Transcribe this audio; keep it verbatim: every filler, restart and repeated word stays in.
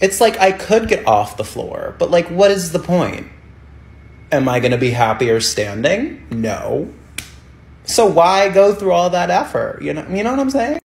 It's like I could get off the floor, but like, what is the point? Am I going to be happier standing? No. So why go through all that effort? You know, you know what I'm saying?